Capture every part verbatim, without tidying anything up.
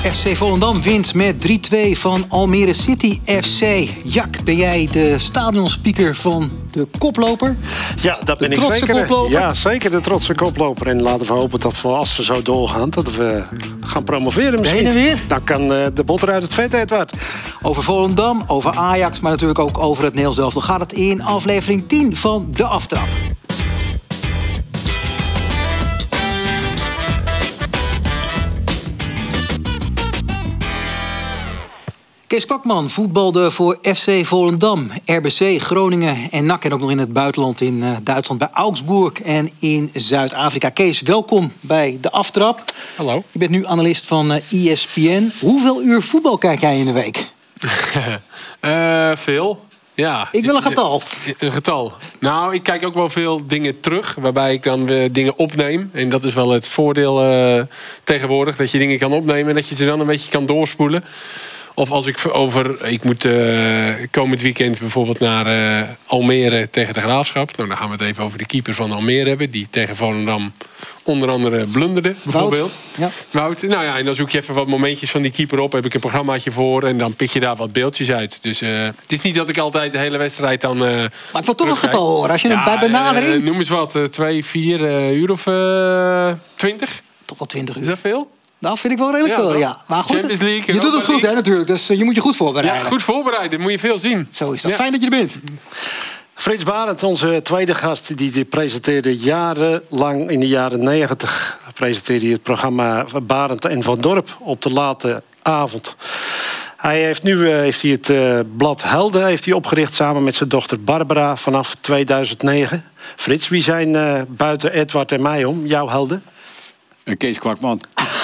F C Volendam wint met drie twee van Almere City F C. Jack, ben jij de stadionspeaker van de koploper? Ja, dat ben de ik zeker. Koploper? Ja, zeker de trotse koploper. En laten we hopen dat we, als we zo doorgaan, dat we gaan promoveren misschien. Ben je er weer? Dan kan uh, de botter uit het vet, Edward. Over Volendam, over Ajax, maar natuurlijk ook over het Nederlands elftal gaat het in aflevering tien van De Aftrap. Kees Kwakman voetbalde voor F C Volendam, R B C, Groningen en N A C. En ook nog in het buitenland in uh, Duitsland bij Augsburg en in Zuid-Afrika. Kees, welkom bij De Aftrap. Hallo. Je bent nu analist van uh, E S P N. Hoeveel uur voetbal kijk jij in de week? uh, veel. Ja. Ik wil een getal. Een getal. Nou, ik kijk ook wel veel dingen terug, waarbij ik dan weer dingen opneem. En dat is wel het voordeel uh, tegenwoordig, dat je dingen kan opnemen en dat je ze dan een beetje kan doorspoelen. Of als ik over... Ik moet uh, komend weekend bijvoorbeeld naar uh, Almere tegen de Graafschap. Nou, dan gaan we het even over de keeper van Almere hebben. Die tegen Volendam onder andere blunderde, bijvoorbeeld. Wout. Ja. Wout. Nou ja, en dan zoek je even wat momentjes van die keeper op. Heb ik een programmaatje voor en dan pik je daar wat beeldjes uit. Dus uh, het is niet dat ik altijd de hele wedstrijd dan... Uh, maar ik wil toch een getal horen. Als je ja, hem bij benadering... Uh, noem eens wat. Uh, twee, vier uh, uur of uh, twintig? Toch wel twintig uur. Is dat veel? Nou, vind ik wel redelijk ja, veel, ja. Maar goed, Champions League, je doet het goed, hè, natuurlijk. Dus uh, je moet je goed voorbereiden. Ja, goed voorbereiden. Moet je veel zien. Zo is dat. Ja. Fijn dat je er bent. Frits Barend, onze tweede gast, die, die presenteerde jarenlang in de jaren negentig. Presenteerde hij het programma Barend en Van Dorp op de late avond. Hij heeft nu uh, heeft hij het uh, blad Helden heeft hij opgericht samen met zijn dochter Barbara vanaf tweeduizend negen. Frits, wie zijn uh, buiten Edward en mij om jouw helden? Een Kees Kwakman.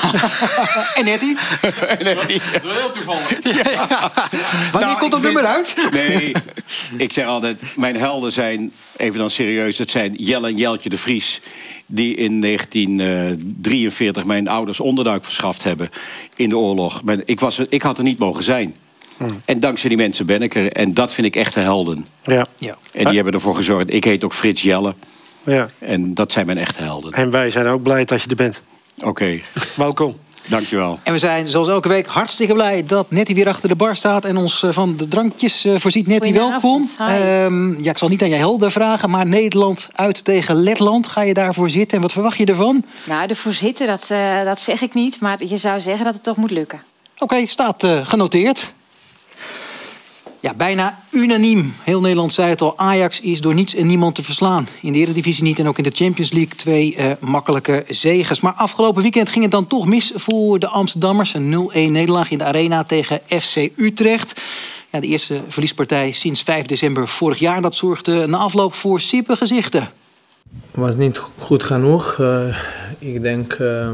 En Nettie? En Nettie. Dat is wel heel toevallig. Ja, ja. Wanneer Nou, komt dat vind... nummer uit? Nee, ik zeg altijd, mijn helden zijn, even dan serieus, dat zijn Jelle en Jeltje de Vries, die in negentien drieënveertig mijn ouders onderduik verschaft hebben in de oorlog. Ik, was, ik had er niet mogen zijn. Hmm. En dankzij die mensen ben ik er. En dat vind ik echte helden. Ja. Ja. En die hebben ervoor gezorgd. Ik heet ook Frits Jelle. Ja. En dat zijn mijn echte helden. En wij zijn ook blij dat je er bent. Oké. Okay. Welkom. Dankjewel. En we zijn zoals elke week hartstikke blij dat Nettie weer achter de bar staat en ons van de drankjes uh, voorziet. Nettie, welkom. Um, ja, ik zal niet aan jij helden vragen, maar Nederland uit tegen Letland. Ga je daarvoor zitten en wat verwacht je ervan? Nou, ervoor zitten, dat, uh, dat zeg ik niet. Maar je zou zeggen dat het toch moet lukken. Oké, okay, staat uh, genoteerd. Ja, bijna unaniem. Heel Nederland zei het al. Ajax is door niets en niemand te verslaan. In de Eredivisie niet en ook in de Champions League twee uh, makkelijke zeges. Maar afgelopen weekend ging het dan toch mis voor de Amsterdammers. Een nul-een nederlaag in de Arena tegen F C Utrecht. Ja, de eerste verliespartij sinds vijf december vorig jaar. Dat zorgde na afloop voor sippe gezichten. Het was niet goed genoeg. Uh, ik denk... Uh...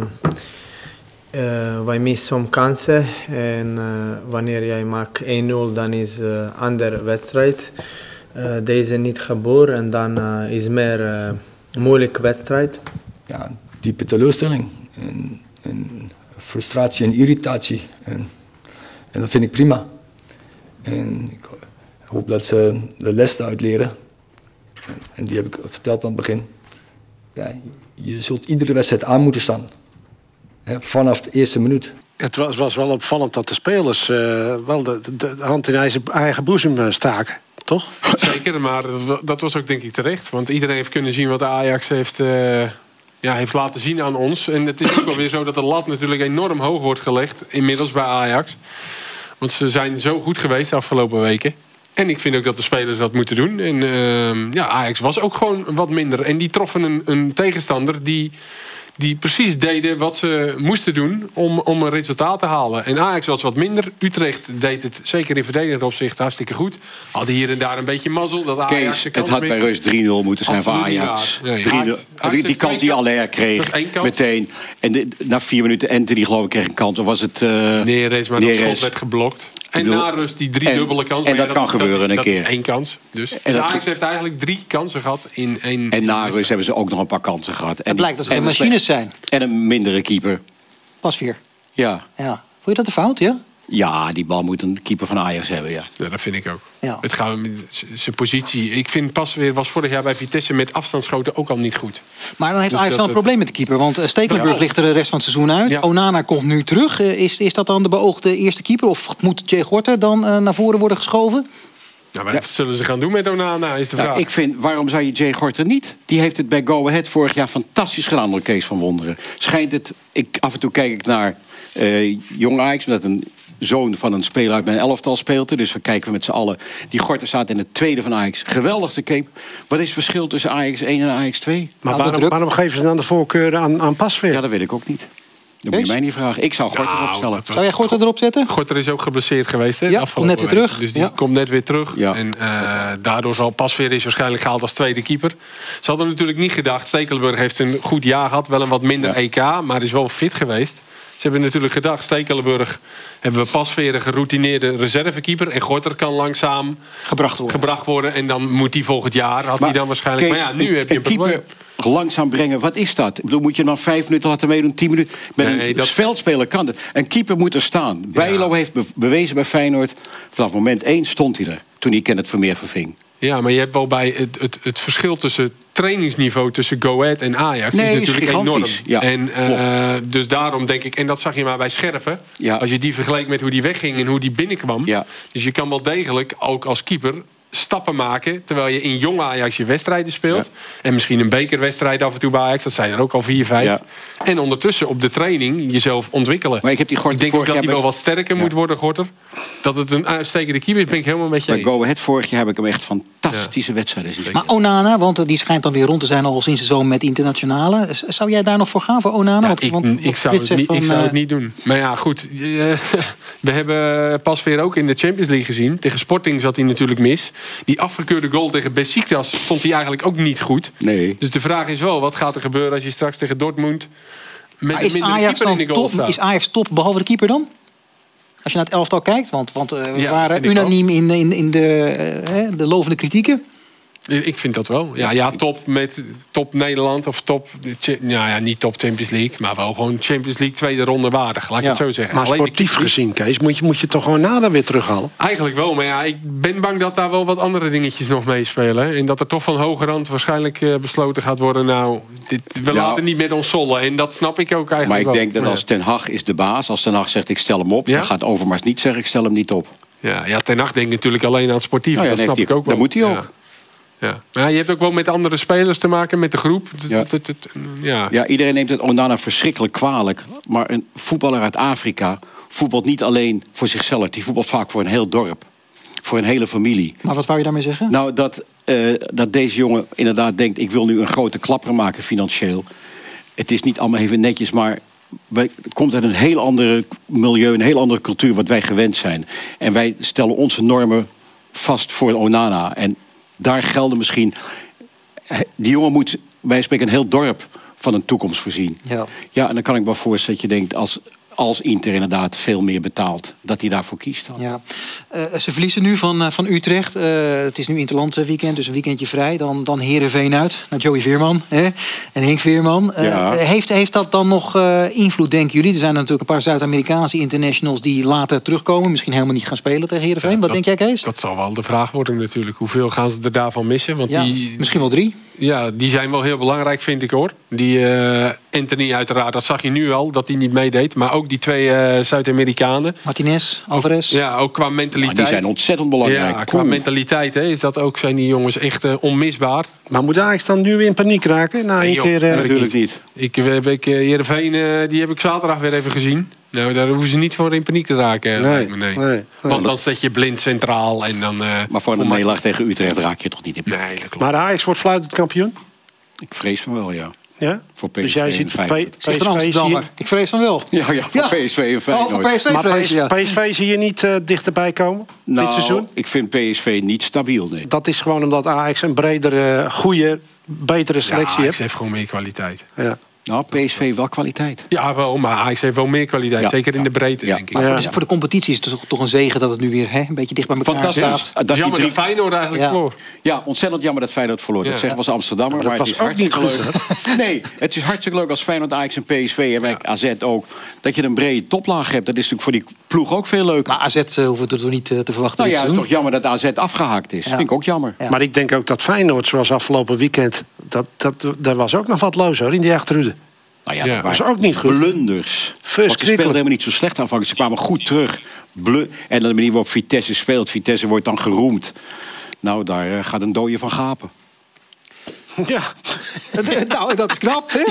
Uh, wij missen soms kansen en uh, wanneer jij maakt één nul dan is een uh, andere wedstrijd. Uh, deze niet geboren en dan uh, is meer uh, een moeilijke wedstrijd. Ja, diepe teleurstelling, en, en frustratie en irritatie. En, en dat vind ik prima. En ik hoop dat ze de les eruit leren. En, en die heb ik verteld aan het begin. Ja, je zult iedere wedstrijd aan moeten staan. He, vanaf de eerste minuut. Het was, was wel opvallend dat de spelers uh, wel de, de, de hand in eigen, eigen boezem staken, toch? Zeker, maar dat, dat was ook denk ik terecht. Want iedereen heeft kunnen zien wat de Ajax heeft, uh, ja, heeft laten zien aan ons. En het is ook wel weer zo dat de lat natuurlijk enorm hoog wordt gelegd. Inmiddels bij Ajax. Want ze zijn zo goed geweest de afgelopen weken. En ik vind ook dat de spelers dat moeten doen. En uh, ja, Ajax was ook gewoon wat minder. En die troffen een, een tegenstander die... die precies deden wat ze moesten doen om, om een resultaat te halen. En Ajax was wat minder. Utrecht deed het zeker in verdedigend opzicht hartstikke goed. Hadden hier en daar een beetje mazzel. Dat Ajax Kees, het had bij rust drie nul moeten zijn voor Ajax. Nee, drie nul. Ajax, die die kans die Allaire kreeg, meteen. En de, na vier minuten Anthony geloof ik kreeg een kans. Of was het... Uh, Neres, maar dat schot werd geblokt. En na rust die drie dubbele kans. En dat, dat kan dat gebeuren is, een keer. Dat is één kans. Dus, en dus Ajax heeft eigenlijk drie kansen gehad in één... En na rust hebben ze ook nog een paar kansen gehad. En het blijkt dat ze geen machines zijn. En een mindere keeper. Pas vier. Ja. Ja. Vond je dat een fout, ja? Ja, die bal moet een keeper van Ajax hebben, ja. Ja, dat vind ik ook. Ja. Het gaat zijn positie. Ik vind Pasveer was vorig jaar bij Vitesse met afstandsschoten ook al niet goed. Maar dan heeft Dus Ajax dat- wel een probleem met de keeper. Want uh, Stekelenburg Ja. ligt er de rest van het seizoen uit. Ja. Onana komt nu terug. Uh, is, is dat dan de beoogde eerste keeper? Of moet Jay Gorter dan uh, naar voren worden geschoven? Nou, wat zullen ze gaan doen met Onana, is de vraag. Nou, ik vind, waarom zou je Jay Gorter niet? Die heeft het bij Go Ahead vorig jaar fantastisch gedaan door Kees van Wonderen. Schijnt het, ik, af en toe kijk ik naar uh, Jong Ajax, met een zoon van een speler uit mijn elftal speelde. Dus we kijken met z'n allen. Die Gorter staat in het tweede van Ajax. Geweldig de cape. Wat is het verschil tussen Ajax één en Ajax twee? Maar Nou, de waarom, druk. waarom geven ze dan de voorkeur aan, aan Pasveer? Ja, dat weet ik ook niet. Dat moet Kees? je mij niet vragen. Ik zou Gorter Nou, opstellen. dat was- Zou jij Gorter erop zetten? Gorter is ook geblesseerd geweest, hè? Ja, afgelopen komt net weer week. terug. Dus die Ja. komt net weer terug. Ja. En uh, daardoor zal Pasveer is waarschijnlijk gehaald als tweede keeper. Ze hadden natuurlijk niet gedacht. Stekelenburg heeft een goed jaar gehad. Wel een wat minder Ja. E K, maar is wel fit geweest. Ze hebben natuurlijk gedacht, Stekelenburg hebben we Pasveer een geroutineerde reservekeeper. En Gorter kan langzaam Gebracht worden. gebracht worden. En dan moet hij volgend jaar, had hij dan waarschijnlijk... Kees, maar ja, nu heb je een keeper probleem. langzaam brengen. Wat is dat? Ik bedoel, moet je hem dan vijf minuten laten meedoen, tien minuten? Met Nee, een dat- veldspeler kan het. Een keeper moet er staan. Bijlo heeft be- bewezen bij Feyenoord. Vanaf moment één stond hij er. Toen hij Kenneth Vermeer verving. Ja, maar je hebt wel bij het, het, het verschil tussen trainingsniveau tussen Go Ahead en Ajax Nee, is is natuurlijk enorm. gigantisch. Ja, en uh, klopt. dus daarom denk ik, en dat zag je maar bij Scherpen. Ja. Als je die vergeleek met hoe die wegging en hoe die binnenkwam. Ja. Dus je kan wel degelijk ook als keeper stappen maken terwijl je in jong Ajax je wedstrijden speelt. Ja. En misschien een bekerwedstrijd af en toe bij Ajax. Dat zijn er ook al vier, vijf. Ja. En ondertussen op de training jezelf ontwikkelen. Maar ik heb die Gorter Ik denk ook vorig dat hij jaar wel wat sterker Ja. moet worden, Gorter. Dat het een uitstekende keeper is, ben ik helemaal met je Bij eens. Go Ahead vorig jaar heb ik hem echt fantastische wedstrijden zien spelen. Maar Onana, want uh, die schijnt dan weer rond te zijn al sinds de zomer met internationale. S- Zou jij daar nog voor gaan voor Onana? Ja, want, ik, want, ik, wat zou, Frits het zegt niet, van, ik zou uh, het niet doen. Maar ja, goed. eh, We hebben Pasveer ook in de Champions League gezien. Tegen Sporting zat hij natuurlijk mis. Die afgekeurde goal tegen Besiktas stond hij eigenlijk ook niet goed. Nee. Dus de vraag is wel, wat gaat er gebeuren als je straks tegen Dortmund met Maar een is mindere Ajax, keeper in dan de goal top, staat? is Ajax top behalve de keeper dan? Als je naar het elftal kijkt, want, want uh, we Ja, waren vind ik unaniem in, in, in de, uh, hè, de lovende kritieken. Ik vind dat wel. Ja, ja top met top Nederland of top... Nou ja, niet top Champions League, maar wel gewoon Champions League tweede ronde waardig. Laat ik Ja. het zo zeggen. Maar Alleen de sportief keeper- gezien, Kees, moet je, moet je toch gewoon nader weer terughalen? Eigenlijk wel, maar ja, ik ben bang dat daar wel wat andere dingetjes nog meespelen. En dat er toch van hoge rand waarschijnlijk uh, besloten gaat worden... nou, dit, we Ja. laten niet met ons sollen. En dat snap ik ook eigenlijk Maar ik wel. denk dat Ja. als Ten Hag is de baas, als Ten Hag zegt ik stel hem op, Ja? dan gaat Overmars niet zeggen ik stel hem niet op. Ja, ja, Ten Hag denkt natuurlijk alleen aan het sportief. Nou ja, dat dan snap heeft ik hij- ook wel. dan moet hij ook. Ja. Ja. Maar je hebt ook wel met andere spelers te maken, met de groep. D- Ja. d- d- d- ja. Ja, iedereen neemt het Onana verschrikkelijk kwalijk. Maar een voetballer uit Afrika voetbalt niet alleen voor zichzelf. Die voetbalt vaak voor een heel dorp. Voor een hele familie. Maar wat wou je daarmee zeggen? Nou, dat, uh, dat deze jongen inderdaad denkt... ik wil nu een grote klapper maken financieel. Het is niet allemaal even netjes, maar... wij komt uit een heel ander milieu, een heel andere cultuur... wat wij gewend zijn. En wij stellen onze normen vast voor Onana. En daar gelden misschien... die jongen moet, wij spreken, een heel dorp van een toekomst voorzien. Ja. Ja, en dan kan ik me wel voorstellen dat je denkt... als, als Inter inderdaad veel meer betaalt, dat hij daarvoor kiest. Dan. Ja. Uh, ze verliezen nu van, uh, van Utrecht. Uh, het is nu Interland weekend, dus een weekendje vrij. Dan, dan Heerenveen uit, naar Joey Veerman hè? En Henk Veerman. Uh, Ja. heeft, heeft dat dan nog uh, invloed, denken jullie? Er zijn natuurlijk een paar Zuid-Amerikaanse internationals... die later terugkomen, misschien helemaal niet gaan spelen tegen Heerenveen. Ja, Wat dat- denk jij, Kees? Dat zal wel de vraag worden natuurlijk. Hoeveel gaan ze er daarvan missen? Want Ja, die, misschien wel drie. Ja, die zijn wel heel belangrijk, vind ik hoor. Die uh, Anthony uiteraard, dat zag je nu al, dat hij niet meedeed. Maar ook die twee uh, Zuid-Amerikanen. Martinez, Alvarez. Ja, ook qua Maar mentaliteit. die zijn ontzettend belangrijk. Ja, qua Poeh. mentaliteit hè, is dat ook, zijn die jongens echt uh, onmisbaar. Maar moet Ajax dan nu weer in paniek raken? Na Nee, één joh, keer... eh, dat Natuurlijk niet. Ik heb ik, uh, Heerenveen, uh, die heb ik zaterdag weer even gezien. Nou, daar hoeven ze niet voor in paniek te raken. Nee, lijkt me, nee. nee, nee. Want dan zet je blind centraal en dan... Uh, Maar voor een nederlaag tegen Utrecht raak je toch niet in. Nee, dat klopt. Maar Ajax wordt fluitend kampioen? Ik vrees van wel, ja. Ja? Voor P S V Dus jij en ziet P- Feyenoord. Zegt een P S V zie Amsterdammer. je... Ik vrees van wel. Ja, ja, voor Ja. P S V en Oh, Feyenoord. voor P S V Maar vrees, P S V, ja. P S V zie je niet uh, dichterbij komen Nou, dit seizoen? ik vind P S V niet stabiel, nee. Dat is gewoon omdat Ajax een bredere, goede, betere Ja, selectie Ajax heeft. heeft gewoon meer kwaliteit. Ja. Nou, P S V wel kwaliteit. Ja, wel, maar Ajax heeft wel meer kwaliteit. Ja. Zeker in de breedte, Ja. denk ik. Maar Ja. voor, de, voor de competitie is het toch, toch een zegen dat het nu weer hè, een beetje dicht bij elkaar Fantastisch. staat. Dat Dat die jammer drie... dat Feyenoord eigenlijk Ja. verloor. Ja, ontzettend jammer dat Feyenoord verloor. Ja. Dat zeggen was Amsterdammer, maar, Maar dat het is was ook niet hartstikke goed, leuk. Nee, het is hartstikke leuk als Feyenoord, Ajax en P S V en ja. A Z ook. Dat je een brede toplaag hebt. Dat is natuurlijk voor die ploeg ook veel leuker. Maar A Z uh, hoeven we er toch niet uh, te verwachten. Nou iets ja, te het is doen? toch jammer dat A Z afgehaakt is. Ja. Vind ik ook jammer. Ja. Maar ik denk ook dat Feyenoord, zoals afgelopen weekend... Dat, dat, daar was ook nog wat los hoor, in die achterhoede. Nou ja, Ja. dat Dat waren is ook niet goed. blunders. Want ze Verschrikkelijk. speelden helemaal niet zo slecht aanvankelijk. Ze kwamen goed terug. Blu- en de manier waarop Vitesse speelt. Vitesse wordt dan geroemd. Nou, daar uh, gaat een dooie van gapen. Ja. nou, dat is knap. Hè?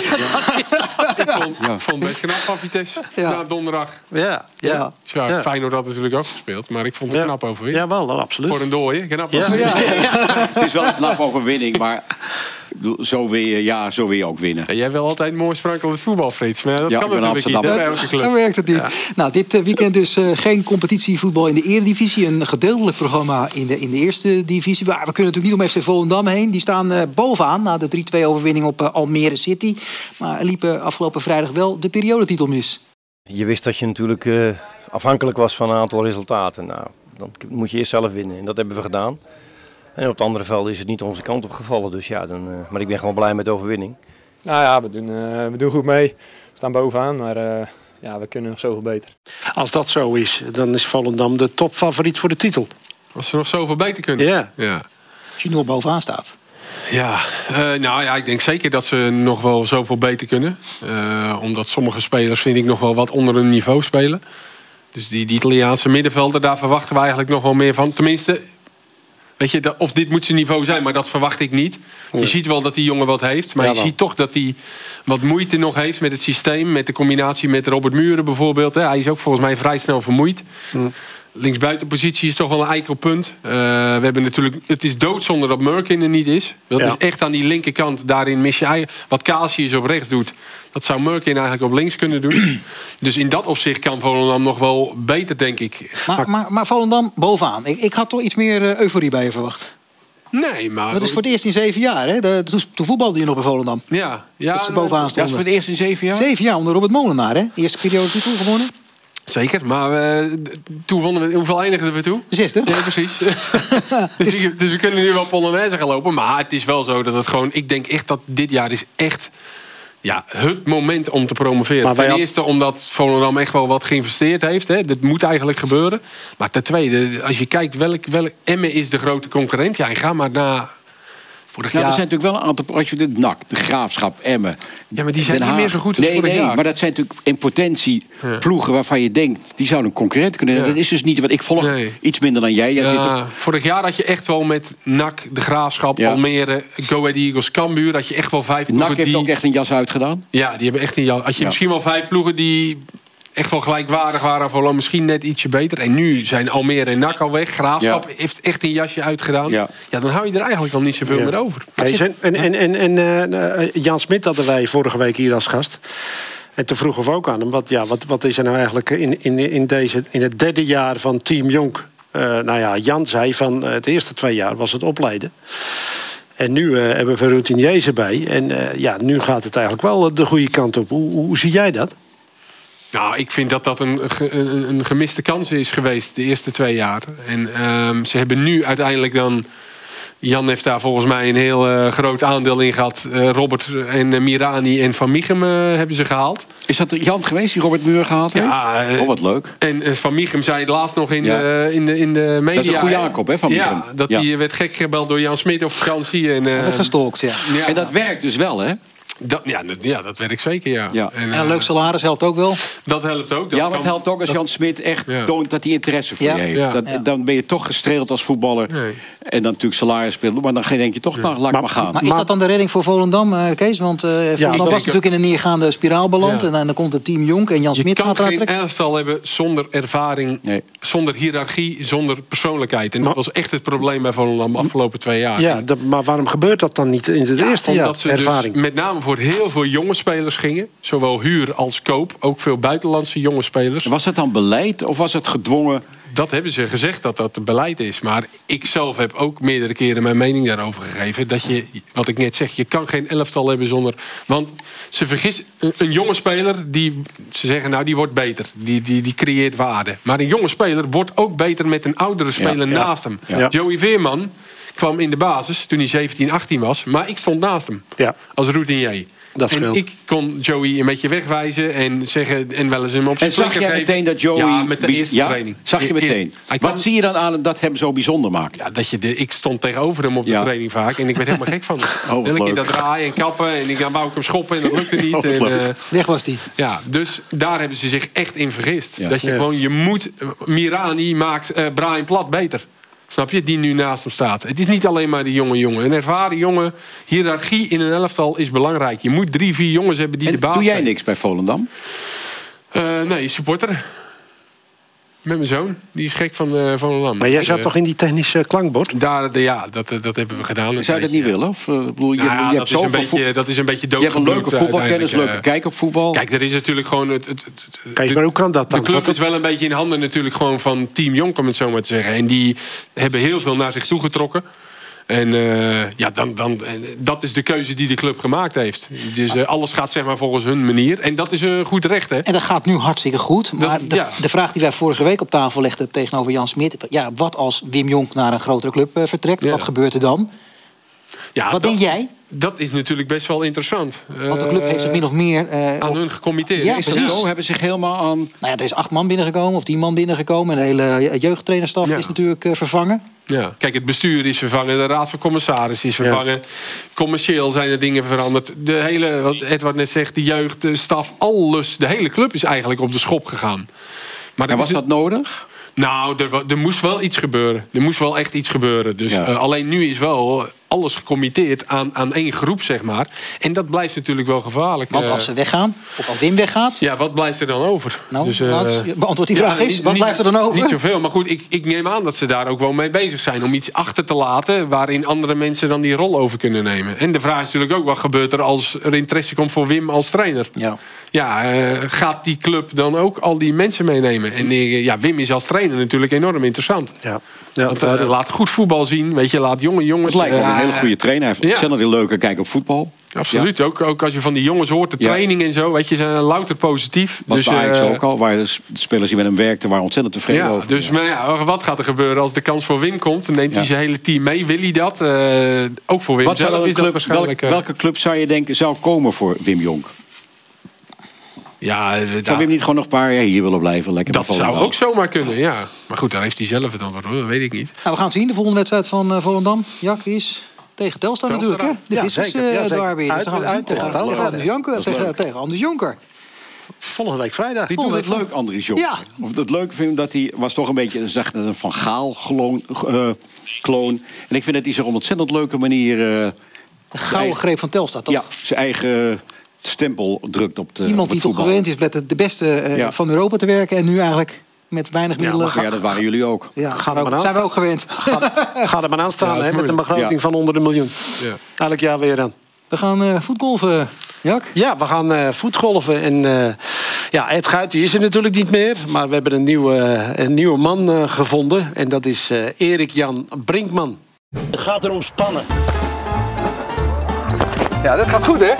Ik vond, Ja. ik vond het best knap van Vitesse. Ja. Na donderdag. Ja. Ja. Ja, Ja. Feyenoord had natuurlijk ook gespeeld. Maar ik vond het Ja. knap overwinning. Ja, wel, absoluut. Voor een dooie. Knap Ja. overwinning. Ja. Het is wel een knappe overwinning, maar ik bedoel, zo wil je, ja, zo wil je ook winnen. Ja, jij wil altijd mooi sprankelend voetbal, Frits. Maar dat Ja, kan ik ben natuurlijk niet hè, Amsterdammer. bij elke Zo club. werkt het niet. Nou, dit uh, weekend dus uh, geen competitievoetbal in de Eredivisie. Een gedeeltelijk programma in de, in de eerste divisie. Maar we kunnen natuurlijk niet om F C Volendam heen. Die staan uh, bovenaan na de drie twee overwinning op uh, Almere City. Maar liepen afgelopen vrijdag wel de periodetitel mis. Je wist dat je natuurlijk uh, afhankelijk was van een aantal resultaten. Nou, dan moet je eerst zelf winnen. En dat hebben we gedaan. En op de andere velden is het niet onze kant op gevallen. Dus ja, dan, uh, maar ik ben gewoon blij met de overwinning. Nou ja, we doen, uh, we doen goed mee. We staan bovenaan, maar uh, ja, we kunnen nog zoveel beter. Als dat zo is, dan is Volendam de topfavoriet voor de titel. Als ze nog zoveel beter kunnen. Ja. Ja. Als je nog bovenaan staat. Ja, uh, nou ja, ik denk zeker dat ze nog wel zoveel beter kunnen. Uh, omdat sommige spelers, vind ik, nog wel wat onder hun niveau spelen. Dus die, die Italiaanse middenvelder, daar verwachten we eigenlijk nog wel meer van. Tenminste, weet je, dat, of dit moet zijn niveau zijn, maar dat verwacht ik niet. Je ziet wel dat die jongen wat heeft. Maar Ja, je wel. ziet toch dat hij wat moeite nog heeft met het systeem. Met de combinatie met Robert Muren bijvoorbeeld. Hè. Hij is ook volgens mij vrij snel vermoeid. Linksbuitenpositie is toch wel een eikelpunt. Uh, we hebben natuurlijk, het is doodzonde dat Merkin er niet is. Dat Ja. is echt aan die linkerkant. Daarin mis je eigen, wat Casius op rechts doet. Dat zou Merkin eigenlijk op links kunnen doen. Dus in dat opzicht kan Volendam nog wel beter, denk ik. Maar, maar, maar Volendam bovenaan. Ik, ik had toch iets meer uh, euforie bij je verwacht. Nee, maar... Dat is voor het eerst in zeven jaar. Hè? De, toen, toen voetbalde je nog bij Volendam. Ja, ja, Dat ze bovenaan Dat is stonden. voor het eerst in zeven jaar. Zeven jaar onder Robert Molenaar. Hè? Eerste periode titel gewonnen. zeker. Maar uh, toen vonden we... Hoeveel eindigden we toe? De zesde. Ja, precies. dus, ik- dus we kunnen nu wel Polonaise gaan lopen. Maar het is wel zo dat het gewoon... Ik denk echt dat dit jaar is echt... Ja, het moment om te promoveren. Maar wij Ten had- eerste omdat Volendam echt wel wat geïnvesteerd heeft. Hè. Dat moet eigenlijk gebeuren. Maar ten tweede, als je kijkt welk, welk Emmen is de grote concurrent. Ja, en ga maar naar vorig Nou, jaar. er zijn natuurlijk wel een aantal... Als je de N A C, de Graafschap, Emmen... Ja, maar die zijn Den niet Haag. meer zo goed als nee, vorig nee, jaar. maar dat zijn natuurlijk in potentie Ja. ploegen waarvan je denkt... die zouden een concurrent kunnen hebben. Ja. Dat is dus niet... Want ik volg Nee. iets minder dan jij. jij zit Ja, er, vorig jaar had je echt wel met N A C, de Graafschap, Ja. Almere, Go Ahead Eagles, Cambuur. Dat je echt wel vijf N A C ploegen heeft die... ook echt een jas uitgedaan. Ja, die hebben echt een... Had je Ja. misschien wel vijf ploegen die echt wel gelijkwaardig waren. Volendam misschien net ietsje beter. En nu zijn Almere en N A C al weg. Graafschap Ja. heeft echt een jasje uitgedaan. Ja. Ja. dan hou je er eigenlijk al niet zoveel Ja. meer over. Kees, en en, en, en, en eh, Jan Smit hadden wij vorige week hier als gast. En toen vroegen we ook aan hem, wat, ja, wat, wat is er nou eigenlijk in, in, in, deze, in het derde jaar van Team Jonk? Uh, nou ja, Jan zei van uh, de eerste twee jaar was het opleiden. En nu uh, hebben we routiniers erbij. En uh, ja, nu gaat het eigenlijk wel de goede kant op. Hoe, hoe, hoe zie jij dat? Nou, ik vind dat dat een, ge- een, een gemiste kans is geweest de eerste twee jaar. En um, ze hebben nu uiteindelijk dan... Jan heeft daar volgens mij een heel uh, groot aandeel in gehad. Uh, Robert en uh, Mirani en Van Michem uh, hebben ze gehaald. Is dat Jan geweest die Robert Muur gehaald heeft? Ja, uh, oh, wat leuk. En uh, Van Michem zei het laatst nog in, Ja. de, in, de, in de media. Dat is een goede aankoop, hè, Van Michem? Ja, dat Ja. hij werd gek gebeld door Jan Smit op vakantie. En, uh, Hij werd gestalkt, ja. ja, En dat werkt dus wel, hè? dat, ja, dat- ja, dat werkt zeker, ja. Ja. En, En een uh, leuk salaris helpt ook wel. dat helpt ook. Dat Ja, maar het kan- helpt ook als Jan Smit echt Ja. toont dat hij interesse voor Ja. je heeft. Ja. Dat, Ja. Dan ben je toch gestreeld als voetballer. Nee. En dan natuurlijk salaris spelen. Maar dan denk je toch, nou, laat Maar- maar gaan. Maar is dat dan de redding voor Volendam, uh, Kees? Want uh, Volendam dat- was natuurlijk in een neergaande spiraal beland. Ja. En, en dan komt het team Jonk en Jan Je Smit kan gaat geen eruit. elftal hebben zonder ervaring, Nee. zonder hiërarchie, zonder persoonlijkheid. En dat Maar- was echt het probleem bij Volendam de afgelopen twee jaar. Ja, dat, maar waarom gebeurt dat dan niet in het Ja, eerste omdat jaar? ze Ervaring. dus met name voor heel veel jonge spelers gingen. Zowel huur als koop. Ook veel buitenlandse jonge spelers. Was dat dan beleid of was het gedwongen dat hebben ze gezegd dat dat het beleid is. Maar ik zelf heb ook meerdere keren mijn mening daarover gegeven. Dat je, wat ik net zeg, je kan geen elftal hebben zonder... Want ze vergissen, een, een jonge speler, die, ze zeggen nou die wordt beter. Die, die, die creëert waarde. Maar een jonge speler wordt ook beter met een oudere speler ja, ja. naast hem. Ja. Joey Veerman kwam in de basis toen hij zeventien, achttien was. Maar ik stond naast hem. Ja. Als routinier. Dat en scheelt. ik kon Joey een beetje wegwijzen en zeggen en wel eens hem op zijn En zag plekken jij geven. meteen dat Joey... Ja, met de bij- eerste ja? training. Zag je meteen? Hij kwam- Wat zie je dan aan dat hem zo bijzonder maakt? Ja, dat je de, ik stond tegenover hem op de Ja. training vaak en ik werd helemaal gek van hem. wat Elke keer leuk. dat draaien en kappen en ik, dan wou ik hem schoppen en dat lukte niet. Oh, wat en, leuk. eh, Weg was die. ja, dus daar hebben ze zich echt in vergist. Ja. Dat je Ja. gewoon, je moet... Mirani maakt eh, Brian Plat beter. Snap je? Die nu naast hem staat. Het is niet alleen maar die jonge jongen. Een ervaren jongen. Hiërarchie in een elftal is belangrijk. Je moet drie, vier jongens hebben die En de baas doe jij zijn. niks bij Volendam? Uh, nee, supporter. Met mijn zoon. Die is gek van uh, Volendam. Maar jij zat Uh, toch in die technische klankbord? Daar, de, ja, dat, dat hebben we gedaan. Zou je dat niet willen? Of, uh, bedoel, je, Nou ja, je dat, hebt is een zoveel beetje, voet- dat is een beetje Je hebt een doodgebloed leuke voetbalkennis, uiteindelijk, leuke uh, kijk op voetbal. Kijk, er is natuurlijk gewoon... Het, het, het, het- Kijk, de- maar hoe kan dat dan? De club Want is wel een beetje in handen natuurlijk gewoon van Team Jonk, om het zo maar te zeggen. En die hebben heel veel naar zich toegetrokken. En uh, ja, dan, dan, en dat is de keuze die de club gemaakt heeft. Dus uh, alles gaat zeg maar volgens hun manier. En dat is een uh, goed recht, hè? En dat gaat nu hartstikke goed. Maar Dat- de, ja. de vraag die wij vorige week op tafel legden tegenover Jan Smit. Ja, wat als Wim Jonk naar een grotere club uh, vertrekt? Ja. Wat gebeurt er dan? Ja, Wat dat, denk jij? Dat is natuurlijk best wel interessant. Want de club heeft zich min of meer... uh, aan of- hun gecommitteerd. Ja, Is dat precies. zo? Zo hebben zich helemaal aan... Nou ja, er is acht man binnengekomen of tien man binnengekomen. En de hele jeugdtrainerstaf Ja. is natuurlijk uh, vervangen. Ja. Kijk, het bestuur is vervangen, de raad van commissarissen is vervangen. Commercieel zijn er dingen veranderd. De hele, wat Edward net zegt, de jeugd, de staf, alles. De hele club is eigenlijk op de schop gegaan. Maar En dat was is- dat nodig? Nou, er, wa- er moest wel iets gebeuren. Er moest wel echt iets gebeuren. Dus Ja. uh, alleen nu is wel alles gecommitteerd aan, aan één groep, zeg maar. En dat blijft natuurlijk wel gevaarlijk. Want Uh, als ze weggaan, of als Wim weggaat... ja, wat blijft er dan over? Nou, Dus, uh, laat- beantwoord die vraag eens. niet- Wat niet- blijft er dan over? Niet zoveel, maar goed, ik, ik neem aan dat ze daar ook wel mee bezig zijn. Om iets achter te laten waarin andere mensen dan die rol over kunnen nemen. En de vraag is natuurlijk ook, wat gebeurt er als er interesse komt voor Wim als trainer? Ja. Ja, uh, gaat die club dan ook al die mensen meenemen? En uh, ja, Wim is als trainer natuurlijk enorm interessant. Ja. Ja. Want, uh, laat goed voetbal zien, weet je, laat jonge jongens... Het lijkt me uh, een hele goede trainer. Hij heeft ja. ontzettend veel leuke kijk op voetbal. Absoluut, ook, ook als je van die jongens hoort, de Ja. training en zo, weet je, zijn louter positief. Was dus, bij Ajax uh, ook al, waar de spelers die met hem werkten waren ontzettend tevreden Ja, over. dus maar ja, wat gaat er gebeuren als de kans voor Wim komt? Dan neemt Ja. hij zijn hele team mee. Wil hij dat? Uh, ook voor Wim Wat zou zelf er een is dat club, waarschijnlijk... welk- uh, welke club zou je denken zou komen voor Wim Jonk? ja, uh, Zou daar- Wim niet gewoon nog een paar jaar hier willen blijven? Lekker dat bij zou Volendam? ook zomaar kunnen, ja. Maar goed, daar heeft hij zelf het antwoord op, dat weet ik niet. Nou, we gaan het zien. De volgende wedstrijd van uh, Volendam. Jak is tegen Telstar, Telstar. natuurlijk. Hè? De Ja, vissers zeker. Ja, uh, zeker. daar weer. Dus Uit- dan gaan we uit zien. tegen Tegen Telstar. Anders Jonker. Dat is Tegen, leuk. tegen Anders Jonker. Volgende week vrijdag. Die doet het Volgende leuk, Andries Jonk. Ja. Of het leuk vind ik dat hij was toch een beetje zag, een Van Gaal kloon, uh, kloon. En ik vind dat hij zich op een ontzettend leuke manier uh, De gouden greep van Telstar, toch? ja, zijn eigen stempel drukt op de Iemand op die het toch voetbal. gewend is met de, de beste uh, Ja. van Europa te werken. En nu eigenlijk met weinig middelen. maar Ja, dat waren jullie ook. Ja, Ga er zijn, we maar ook, aan zijn we ook gewend. Ga er maar aan staan, Ja, dat is hè, met een moeilijk. begroting Ja. van onder de miljoen. Ja. Elk jaar weer aan. We gaan uh, voetgolven, Jak. Ja, we gaan uh, voetgolven. En uh, ja, Ed Guit die is er natuurlijk niet meer. Maar we hebben een nieuwe, een nieuwe man uh, gevonden. En dat is uh, Erik-Jan Brinkman. Het gaat erom spannen. Ja, dat gaat goed, hè?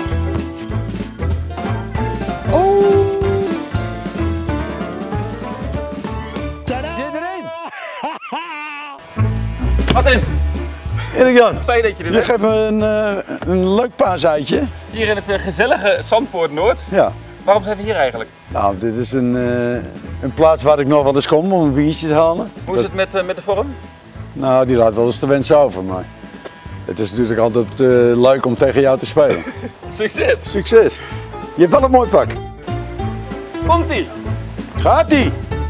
Wat in? Erik-Jan, Fijn dat je er je bent. geeft me een, uh, een leuk paaseitje. Hier in het uh, gezellige Zandpoort Noord. Ja. Waarom zijn we hier eigenlijk? Nou, dit is een, uh, een plaats waar ik nog wel eens kom om een biertje te halen. Hoe is Dat- het met, uh, met de vorm? Nou, die laat wel eens de wens over, maar het is natuurlijk altijd uh, leuk om tegen jou te spelen. Succes! Succes! Je hebt wel een mooi pak. Komt-ie! Gaat-ie!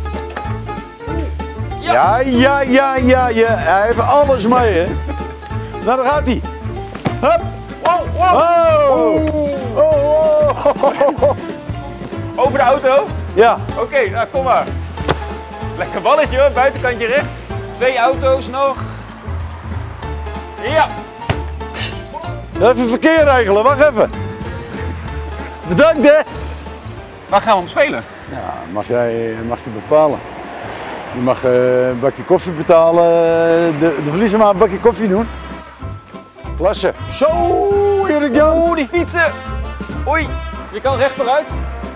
Ja, ja, ja, ja, ja. Hij heeft alles mee, hè? Nou, daar gaat hij. Hup! Wow, wow! Oh! Oh, oh, oh. Over de auto? Ja, Oké, okay, nou kom maar. Lekker balletje hoor, buitenkantje rechts. Twee auto's nog. Ja! even verkeer regelen, wacht even. Bedankt, hè? Waar gaan we om spelen? Ja, mag jij mag je bepalen. Je mag uh, een bakje koffie betalen. De, de verliezer mag een bakje koffie doen. Klasse. Zo, Erik Jan. Oeh, die fietsen. Oei, je kan recht vooruit.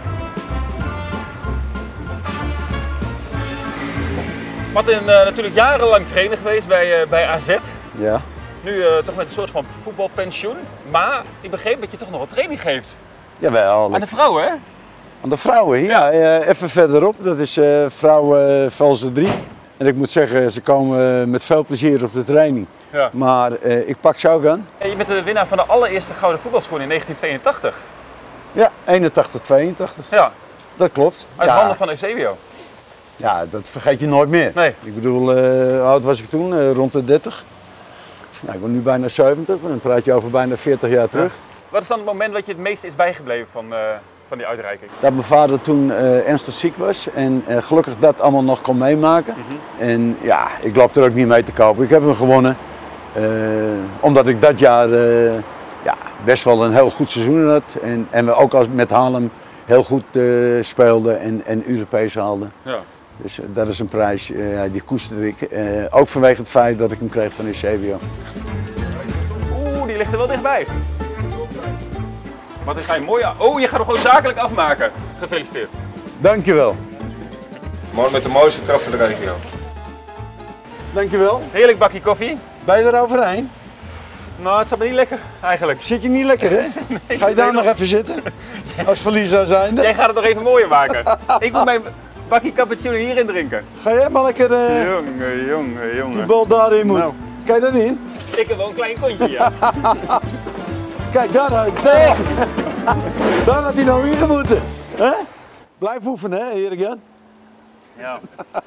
Martin, uh, natuurlijk jarenlang trainer geweest bij, uh, bij A Z. Ja. Nu uh, toch met een soort van voetbalpensioen. Maar ik begreep dat je toch nog wat training geeft. Jawel. Aan de vrouwen, hè? Aan de vrouwen, ja. ja. Uh, even verderop. Dat is uh, vrouwen uh, Velsen drie. En ik moet zeggen, ze komen uh, met veel plezier op de training. Ja. Maar uh, ik pak ze ook aan. En je bent de winnaar van de allereerste gouden voetbalschoen in negentien tweeëntachtig. Ja, eenentachtig, tweeëntachtig. Ja. Dat klopt. Uit ja. handen van Eusebio. Ja, dat vergeet je nooit meer. Nee. Ik bedoel, uh, hoe oud was ik toen? Uh, rond de dertig. Nou, ik ben nu bijna zeventig, dan praat je over bijna veertig jaar terug. Ja. Wat is dan het moment wat je het meest is bijgebleven van, uh, van die uitreiking? Dat mijn vader toen uh, ernstig ziek was en uh, gelukkig dat allemaal nog kon meemaken. Mm-hmm. En ja, ik loop er ook niet mee te kopen. Ik heb hem gewonnen. Uh, omdat ik dat jaar uh, ja, best wel een heel goed seizoen had. En, en we ook als met Haarlem heel goed uh, speelden en, en Europees haalden. Ja. Dus uh, dat is een prijs, uh, die koester ik. Uh, ook vanwege het feit dat ik hem kreeg van Eusebio. Oeh, die ligt er wel dichtbij. Wat is hij mooi aan. Oh, je gaat hem gewoon zakelijk afmaken. Gefeliciteerd. Dankjewel. Man met de mooiste trap van de regio. Dankjewel. Heerlijk bakje koffie. Ben je er overheen? Nou, het staat me niet lekker eigenlijk. Zit je niet lekker, hè? Nee, ga je daar nog even zitten? Als verliezer zijn. Jij gaat het nog even mooier maken. Ik moet mijn bakje cappuccino hierin drinken. Ga jij maar lekker uh, jongen, jongen, jongen. die bal daarin moet. Nou. Kijk daarin. Ik heb wel een klein kontje, ja. Kijk, daar, daar, daar had hij nou ingemoeten. Hè? Blijf oefenen, hè, Erik Jan? Ja.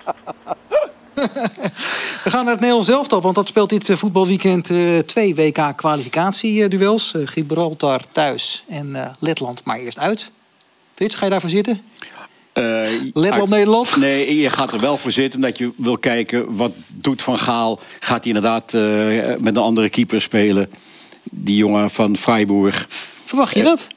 We gaan naar het Nederlands elftal, want dat speelt dit voetbalweekend uh, twee W K-kwalificatieduels. Uh, Gibraltar thuis en uh, Letland maar eerst uit. Frits, ga je daarvoor zitten? Uh, Letland-Nederland? Nee, je gaat er wel voor zitten omdat je wil kijken wat doet Van Gaal. Gaat hij inderdaad uh, met een andere keeper spelen? Die jongen van Freiburg. Verwacht je dat?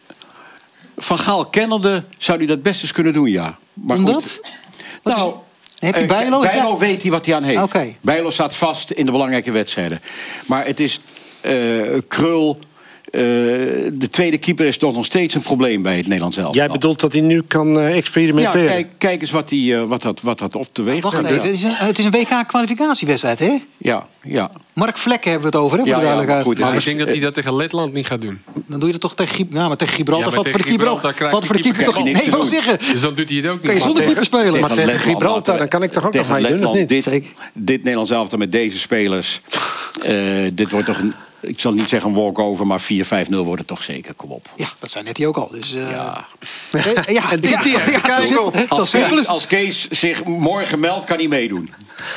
Van Gaal kennende zou hij dat best eens kunnen doen, ja. Maar Omdat? Goed, nou, is, heb je Bijlo? Bijlo ja. weet hij wat hij aan heeft. Okay. Bijlo staat vast in de belangrijke wedstrijden. Maar het is uh, Krul. Uh, de tweede keeper is toch nog steeds een probleem bij het Nederlands elftal. Jij bedoelt dat hij nu kan uh, experimenteren? Ja, kijk, kijk eens wat, die, uh, wat, dat, wat dat op teweeg brengt. Wacht even, het is een, het is een W K-kwalificatiewedstrijd, hè? Ja, ja. Mark Vlekken hebben we het over, hè, voor ja, de duidelijkheid. Ja, maar, goed, maar ik denk dat hij dat tegen Letland niet gaat doen. Dan doe je dat toch tegen, Gib ja, maar tegen Gibraltar. Ja, wat voor de keeper ook. Wat voor de keeper toch niet? Nee, wel zeggen. Dus dan doet hij het ook niet. Kan je zonder keeper spelen? Maar tegen Gibraltar, dan kan ik toch ook nog mee doen, of niet? Dit, dit Nederlands elftal met deze spelers. Uh, dit wordt toch een... Ik zal niet zeggen een walkover, maar vier vijf nul wordt het toch zeker. Kom op. Ja, dat zei net hij ook al. Dus, uh... ja. ja, dit, ja, ja, ja, ja, als, Kees, als Kees zich morgen meldt, kan hij meedoen.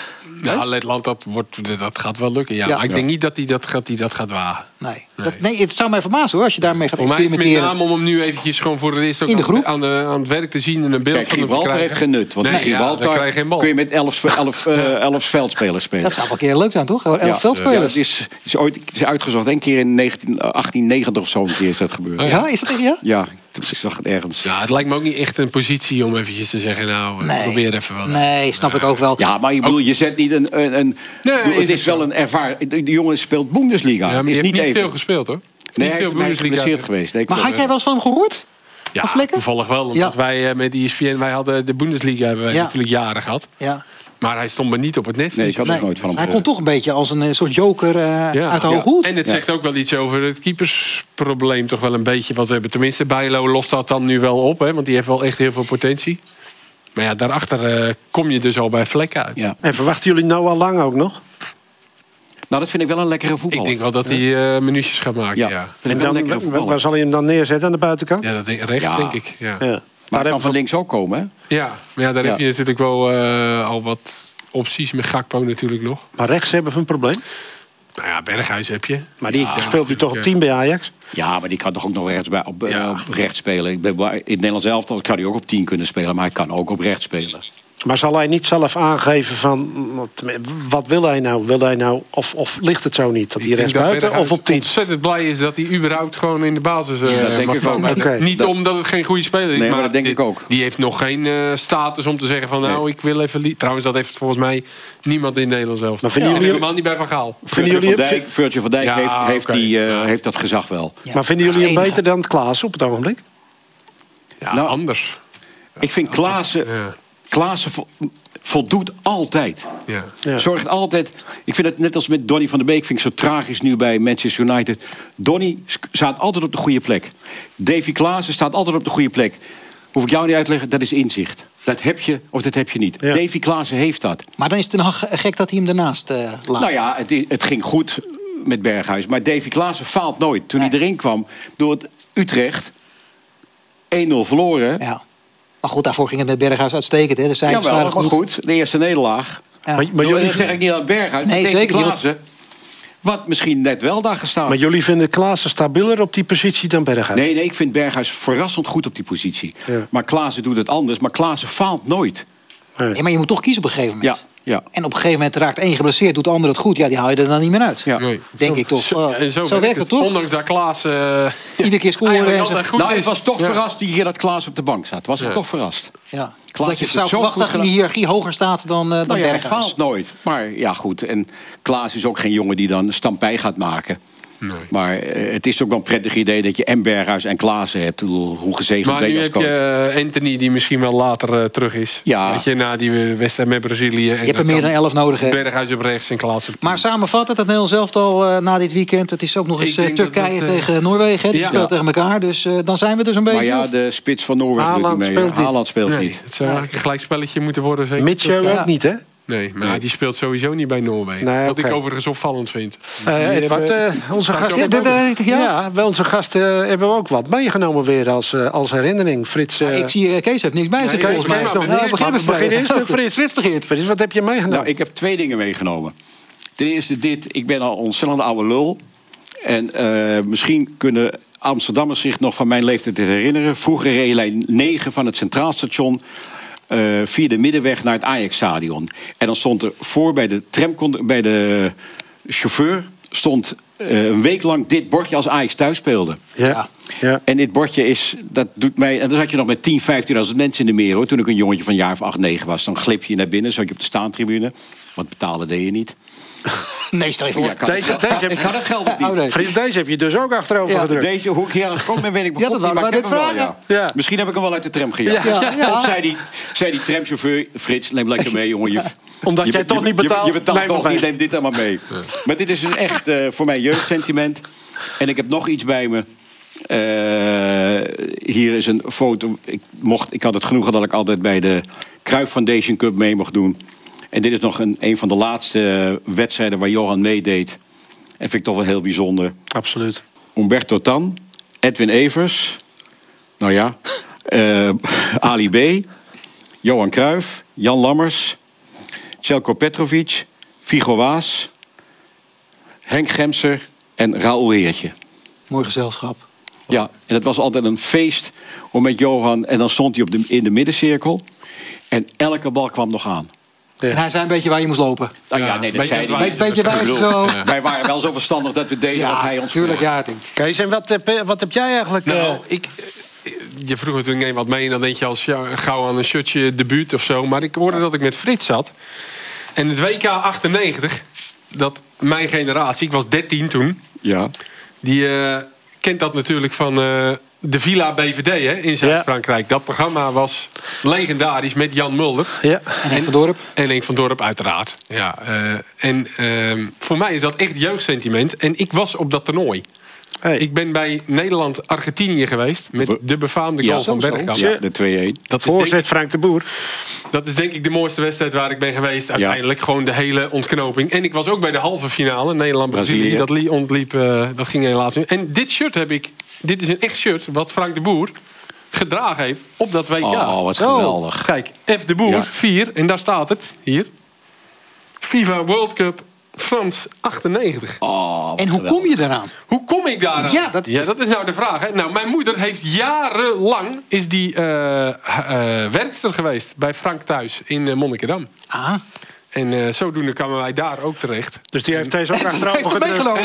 Ja, Letland, dat, wordt, dat gaat wel lukken. Ja. Ja. Maar ik denk niet dat hij dat gaat, die dat gaat wagen. Nee. Nee. Dat, nee, het zou mij verbazen hoor, als je daarmee gaat voor experimenteren. Voor mij is het met name om hem nu eventjes gewoon voor het eerst ook in de groep aan, de, aan het werk te zien en een beeld Kijk, van hem te Gibraltar krijgen. heeft genut. Want nee, Gibraltar ja, krijg je geen bal. kun je met elf, elf, uh, elf veldspelers spelen. Dat zou wel een keer leuk zijn, toch? Elf ja, veldspelers. Ja, het is, is ooit is uitgezocht. Eén keer in negentien, achttien negentig of zo een keer is dat gebeurd. Oh, ja, is dat echt ja? Ja, ik zag het ergens. Ja, het lijkt me ook niet echt een positie om eventjes te zeggen, nou, nee. probeer even wat. Nee, snap nee. ik ook wel. Ja, maar je bedoel, je zet niet een... een, een nee, bedoel, het is wel een ervaring. De jongen speelt Bundesliga. Ja, maar is heeft niet, niet even. veel gespeeld, hoor. Nee, hij is geblesseerd geweest. Nee, maar had jij wel eens van hem gehoord? Ja, toevallig wel. Omdat ja. wij met E S P N, wij hadden de Bundesliga hebben wij ja. natuurlijk jaren gehad. Ja. Maar hij stond me niet op het net. Nee, ik had nee. ook nooit van hem Hij komt toch een beetje als een soort joker uh, ja. uit de hoge hoed. En het zegt ja. ook wel iets over het keepersprobleem. Toch wel een beetje wat we hebben. Tenminste, Bijlo lost dat dan nu wel op. Hè, want die heeft wel echt heel veel potentie. Maar ja, daarachter uh, kom je dus al bij Vlekken uit. Ja. En verwachten jullie nou al lang ook nog? Nou, dat vind ik wel een lekkere voetbal. Ik denk wel dat hij uh, minuutjes gaat maken. Ja. Ja. Vind en dan, waar, waar zal hij hem dan neerzetten aan de buitenkant? Ja, dat denk, rechts ja. denk ik. Ja. Ja. Maar hij kan van links ook komen, hè? Ja, maar ja, daar ja. heb je natuurlijk wel uh, al wat opties met Gakpo natuurlijk nog. Maar rechts hebben we een probleem? Nou ja, Berghuis heb je. Maar die ja, speelt nu toch op tien bij Ajax? Ja, maar die kan toch ook nog rechts, bij, op, ja. uh, op rechts spelen. Ik ben, in het Nederlands elftal kan hij ook op tien kunnen spelen, maar hij kan ook op rechts spelen. Maar zal hij niet zelf aangeven van... wat wil hij nou? Wil hij nou of, of ligt het zo niet? Dat hij rechts buiten of op tien? Ontzettend blij is dat hij überhaupt gewoon in de basis uh, ja, dat denk ik ook. Okay. Niet dat, omdat het geen goede speler is. Nee, maar, maar dat denk dit, ik ook. Die heeft nog geen uh, status om te zeggen van... nou, nee. ik wil even... Trouwens, dat heeft volgens mij niemand in Nederland zelf. Maar vinden ja, jullie... helemaal niet bij Van Gaal. Virgil van Dijk, Virgil van Dijk ja, heeft, heeft, okay. die, uh, ja. heeft dat gezag wel. Ja. Maar vinden jullie hem beter dan Klaassen op het ogenblik? Ja, nou, anders. Ik vind Klaassen... Ja. Klaassen voldoet altijd. Ja. Ja. Zorgt altijd... Ik vind het net als met Donny van der Beek... vind ik zo tragisch nu bij Manchester United. Donny staat altijd op de goede plek. Davy Klaassen staat altijd op de goede plek. Hoef ik jou niet uit te leggen, dat is inzicht. Dat heb je of dat heb je niet. Ja. Davy Klaassen heeft dat. Maar dan is het nog gek dat hij hem daarnaast uh, laat. Nou ja, het, het ging goed met Berghuis. Maar Davy Klaassen faalt nooit. Toen nee. hij erin kwam door het Utrecht... één nul verloren... Ja. Maar goed, daarvoor ging het met Berghuis uitstekend. Hè? De ja, wel, maar goed. goed. De eerste nederlaag. Ja. Maar, maar jullie... Dat zeg ik niet aan Berghuis. Nee, Davy zeker Klaassen, wat misschien net wel daar gestaan. Maar jullie vinden Klaassen stabieler op die positie dan Berghuis? Nee, nee, ik vind Berghuis verrassend goed op die positie. Ja. Maar Klaassen doet het anders. Maar Klaassen faalt nooit. Nee. Ja, maar je moet toch kiezen op een gegeven moment. Ja. Ja. En op een gegeven moment raakt één geblesseerd, doet de ander het goed. Ja, die haal je er dan niet meer uit. Ja. Nee. Denk zo, ik toch. Zo, uh, zo, zo werkt het toch? Ondanks dat Klaas... Uh, iedere keer scoren. En goed nou, is. het was toch ja. verrast die keer dat Klaas op de bank zat. Was ik ja. toch verrast. Ja. Klaas dat je zou verwachten dat die hiërarchie hoger staat dan, uh, dan nou ja, Berghuis. Hij faalt nooit. Maar ja, goed. En Klaas is ook geen jongen die dan stampij gaat maken. Nee. Maar uh, het is ook wel een prettig idee dat je en Berghuis en Klaassen hebt. Hoe gezegend ben je als coach. Maar nu heb je uh, Anthony die misschien wel later uh, terug is. Ja. Weet je, na die wedstrijd met Brazilië. Je hebt er meer dan elf nodig. Hè? Berghuis op rechts en Klaassen. Maar samenvattend, het Nederlands elftal uh, na dit weekend. Het is ook nog eens uh, Turkije dat, uh, tegen Noorwegen. Hè? Die ja. speelt tegen elkaar. Dus uh, dan zijn we dus een beetje... Maar ja, de spits van Noorwegen Haaland doet niet mee. Haaland speelt nee, niet. Het zou eigenlijk een gelijkspelletje moeten worden. Zeker. Mitchell ja. ook niet, hè? Nee, maar nee. die speelt sowieso niet bij Noorwegen. Nee, wat okay. ik overigens opvallend vind. Uh, Edward, uh, onze gasten ja, hebben, ook, ja. ja, bij onze gasten uh, hebben we ook wat meegenomen weer als, uh, als herinnering. Frits, uh, ja, ik zie uh, Kees heeft niks bij zich. Nee, volgens mij is nog niks. Begin, begin eerst met Frits. Frits begint. Frits, wat heb je meegenomen? Nou, ik heb twee dingen meegenomen. Ten eerste dit. Ik ben al ontzettend oude lul. En uh, misschien kunnen Amsterdammers zich nog van mijn leeftijd herinneren. Vroeger reed lijn negen van het Centraal Station... Uh, via de middenweg naar het Ajax-stadion. En dan stond er voor bij de, tram, bij de chauffeur... stond uh, een week lang dit bordje als Ajax thuis speelde. Ja. Ja. En dit bordje is... dat doet mij. En dan zat je nog met tien, vijftienduizend mensen in de meer, hoor. Toen ik een jongetje van een jaar of acht, negen was. Dan glip je naar binnen, zat je op de staantribune. Wat betalen deed je niet. Nee, stel je voor. Ja, ik, had, deze, deze heb, ik had het geld niet. Oh, nee. Frits, deze heb je dus ook achterover ja, gedrukt. Deze, hoe ik hier aan gekomen ben, weet ik bijvoorbeeld ja, niet. Maar ik heb hem wel, ja. Ja. Misschien heb ik hem wel uit de tram gejaagd. Ja. Ja. Ja. Of zei die, zei die tramchauffeur... Frits, neem lekker mee, jongen. Je, Omdat je, jij je, toch niet betaalt. Je, je betaalt nee, toch niet, neem dit allemaal mee. Ja. Maar dit is dus echt uh, voor mij jeugdsentiment. En ik heb nog iets bij me. Uh, hier is een foto. Ik, mocht, ik had het genoegen dat ik altijd bij de Cruyff Foundation Cup mee mocht doen. En dit is nog een, een van de laatste wedstrijden waar Johan meedeed. En vind ik toch wel heel bijzonder. Absoluut. Umberto Tan, Edwin Evers, nou ja, uh, Ali B, Johan Cruijff, Jan Lammers, Željko Petrovic, Figo Waas, Henk Gemser en Raoul Heertje. Mooi gezelschap. Ja, en het was altijd een feest om met Johan... en dan stond hij op de, in de middencirkel en elke bal kwam nog aan. Ja. En hij zei een beetje waar je moest lopen. Nou ja, nee, dat beetje, zei hij. Een beetje wij zo. Ja. Wij waren wel zo verstandig dat we deden ja, wat hij ons tuurlijk, vroeg. Ja, Kees, en wat heb, wat heb jij eigenlijk... Nou, uh... ik, je vroeg natuurlijk neem wat mee en dan denk je als ja, gauw aan een shirtje debuut of zo. Maar ik hoorde dat ik met Frits zat. En het W K achtennegentig, dat mijn generatie, ik was dertien toen. Ja. Die uh, kent dat natuurlijk van... Uh, de Villa B V D hè, in Zuid-Frankrijk. Ja. Dat programma was legendarisch met Jan Mulder. Ja. En Henk van Dorp. En Henk van Dorp, uiteraard. Ja, uh, en uh, voor mij is dat echt jeugdsentiment. En ik was op dat toernooi. Hey. Ik ben bij Nederland-Argentinië geweest. Met de befaamde goal ja, van Bergkamp. Ja, de twee-een. Voorzet Frank de Boer. Dat is denk ik de mooiste wedstrijd waar ik ben geweest. Uiteindelijk ja. gewoon de hele ontknoping. En ik was ook bij de halve finale. Nederland-Brazilië. Dat ontliep, uh, dat ging helaas niet. En dit shirt heb ik... Dit is een echt shirt wat Frank de Boer gedragen heeft op dat W K. Oh, wat geweldig. Oh, kijk, F de Boer, ja. vier. En daar staat het, hier. FIFA World Cup Frans achtennegentig. Oh, en hoe kom je daaraan? Hoe kom ik daaraan? Ja, dat... ja, dat is nou de vraag. Hè? Nou, mijn moeder heeft jarenlang is die uh, uh, werkster geweest bij Frank thuis in uh, Monnikendam. Ah. En uh, zodoende kwamen wij daar ook terecht. Dus die heeft deze ook achterover gedrukt.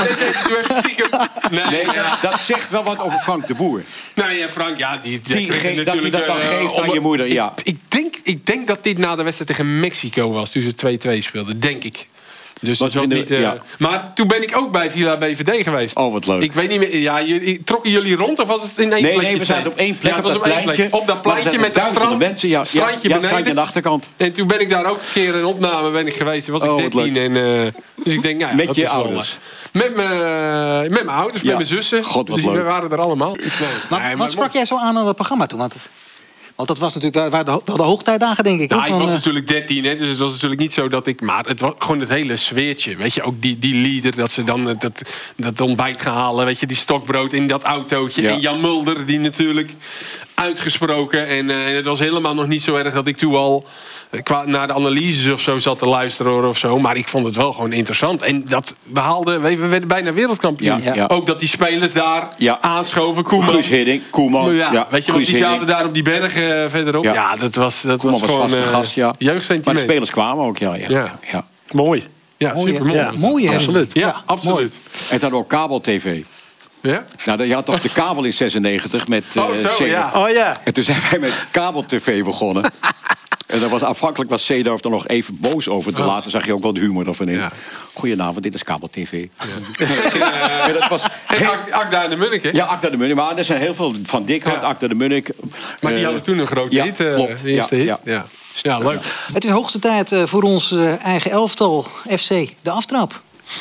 Nee, nee, ja, dat zegt wel wat over Frank de Boer. Nou ja, Frank, ja, die, die, die ge- dat hij dat dan uh, geeft aan je moeder, ja. Ik, ik, denk, ik denk dat dit na de wedstrijd tegen Mexico was, toen ze twee-twee speelden, denk ik. Dus het was niet, uh, ja. Maar toen ben ik ook bij Villa B V D geweest. Oh, wat leuk. Ik weet niet meer. Ja, jullie, trokken jullie rond of was het in één nee, plekje? Nee, we zaten op één plek. Ja, op, was dat op, één pleintje, plek. op dat pleintje met het strand, mensen, ja, strandje ja, beneden. Ja, aan de achterkant. En toen ben ik daar ook een keer een opname ben ik geweest. Toen was oh, ik dertien. En, uh, dus ik denk, ja, met je ouders? Met mijn, met mijn ouders, ja. met mijn zussen. God, wat dus leuk. we waren er allemaal. Nee, wat nee, wat sprak jij zo aan aan het programma toen? Want, want dat was natuurlijk wel de, wel de hoogtijdagen, denk ik. Nou, hè, ik van, was uh... natuurlijk dertien, hè, dus het was natuurlijk niet zo dat ik... Maar het was gewoon het hele sfeertje. Weet je, ook die, die lieder, dat ze dan dat, dat ontbijt gaan halen. Weet je, die stokbrood in dat autootje. Ja. En Jan Mulder, die natuurlijk uitgesproken. En uh, het was helemaal nog niet zo erg dat ik toen al... Qua, naar de analyses of zo zat te luisteren of zo. Maar ik vond het wel gewoon interessant. En dat behaalde... We werden bijna wereldkampioen. Ja, ja. Ook dat die spelers daar ja. aanschoven. Koeman. Guus Hiddink. Koeman. Ja, ja. weet je, want die zaten daar op die berg uh, verderop. Ja, ja dat was, dat Koeman was, was gewoon vaste uh, gast, ja. jeugdsentiment. Maar de spelers kwamen ook, ja. ja. ja. ja. Mooi. Ja, mooi, super mooi. Ja, mooi, absoluut. Ja, ja absoluut. Mooi. En dan ook kabel-tv. Ja? Nou, je had toch de kabel in zesennegentig met uh, oh, zo, ja. oh ja. En toen zijn wij met kabel-tv begonnen. En dat was, afhankelijk was Zeedorf er nog even boos over. Te later zag je ook wel de humor ervan in. Ja. Goedenavond, dit is kabel-tv. Ja. En dat was Akda de Munnik, hè? Ja, Akda de Munnik. Maar er zijn heel veel van Dikhout, ja. Akda de Munnik. Maar die uh, hadden toen een grote ja, hit. Uh, klopt. Eerste ja, hit. Ja. Ja. ja, leuk. Het is hoogste tijd uh, voor ons uh, eigen elftal, F C, de aftrap.